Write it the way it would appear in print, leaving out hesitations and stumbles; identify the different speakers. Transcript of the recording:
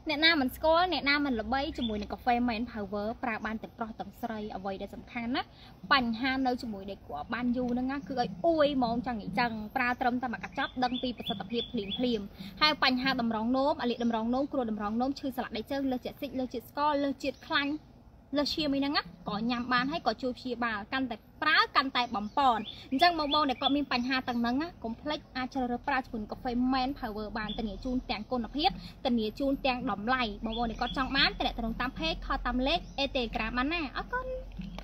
Speaker 1: អ្នកណាមិនស្គាល់អ្នកណាមិនល្បីជាមួយនឹងកាហ្វេ Man Power ប្រើបានទាំងប្រុសទាំងស្រីអ្វីដែលសំខាន់ណាបញ្ហានៅជាមួយដេកគួរបានយូរហ្នឹងគឺឲ្យអួយហ្មងចឹងអញ្ចឹងប្រើត្រឹមតែមកកញ្ចប់ដឹងពីប្រសិទ្ធភាពភ្លាមហើយបញ្ហាតម្រងនោមអាលៀកតម្រងនោមគ្រោះតម្រងនោមឈឺសន្លាក់ដៃជើងលើសជាតិស៊ីកលើសជាតិស្ករលើសជាតិខ្លាញ់លើសឈាមអីហ្នឹងក៏ញ៉ាំបានហើយក៏ជួយព្យាបាលកាន់តែប្រើកាន់តែបំពន់អញ្ចឹងបងដែលគាត់មានបញ្ហាទាំងហ្នឹងកុំភ្លេចអាចជ្រើសរើសប្រើជាមួយកាហ្វេ Man Power បានធានាជូនទាំងគុណភាពធានាជូនទាំងតម្លៃបងដែលគាត់ចង់បានតំណតាម page ខលតាមលេខ Telegram បានណាអរគុណ